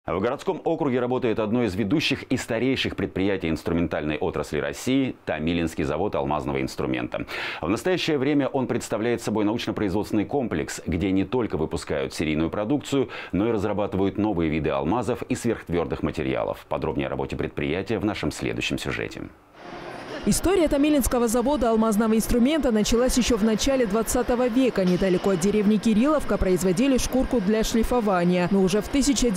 В городском округе работает одно из ведущих и старейших предприятий инструментальной отрасли России – Томилинский завод алмазного инструмента. В настоящее время он представляет собой научно-производственный комплекс, где не только выпускают серийную продукцию, но и разрабатывают новые виды алмазов и сверхтвердых материалов. Подробнее о работе предприятия в нашем следующем сюжете. История Томилинского завода алмазного инструмента началась еще в начале 20 века. Недалеко от деревни Кирилловка производили шкурку для шлифования. Но уже в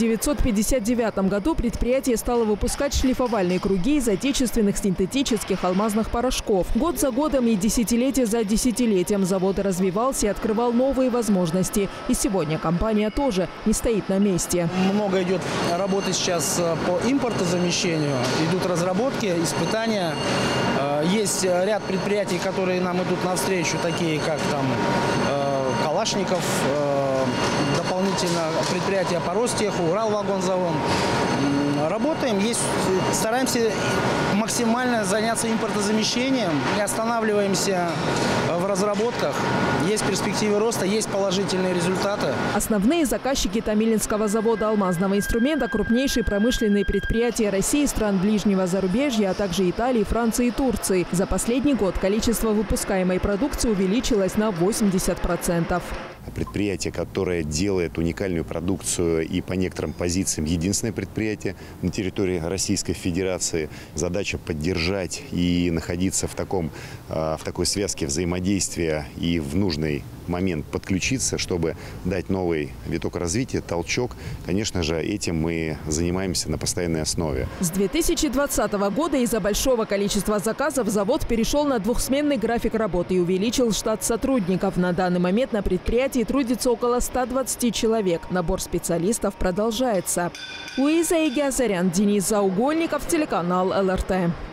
1959 году предприятие стало выпускать шлифовальные круги из отечественных синтетических алмазных порошков. Год за годом и десятилетие за десятилетием завод развивался и открывал новые возможности. И сегодня компания тоже не стоит на месте. Много идет работы сейчас по импортозамещению. Идут разработки, испытания. Есть ряд предприятий, которые нам идут навстречу, такие как там Калашников, дополнительно предприятия по Ростеху, Уралвагонзавод. Работаем, стараемся максимально заняться импортозамещением, не останавливаемся в разработках. Есть перспективы роста, есть положительные результаты. Основные заказчики Томилинского завода алмазного инструмента – крупнейшие промышленные предприятия России, стран ближнего зарубежья, а также Италии, Франции и Турции. За последний год количество выпускаемой продукции увеличилось на 80%. Предприятие, которое делает уникальную продукцию и по некоторым позициям единственное предприятие на территории Российской Федерации. Задача поддержать и находиться в такой связке взаимодействия и в нужный момент подключиться, чтобы дать новый виток развития, толчок. Конечно же, этим мы занимаемся на постоянной основе. С 2020 года из-за большого количества заказов завод перешел на двухсменный график работы и увеличил штат сотрудников. На данный момент на предприятии трудится около 120 человек. Набор специалистов продолжается. Луиза Игиазарян, Денис Заугольников, телеканал ЛРТ.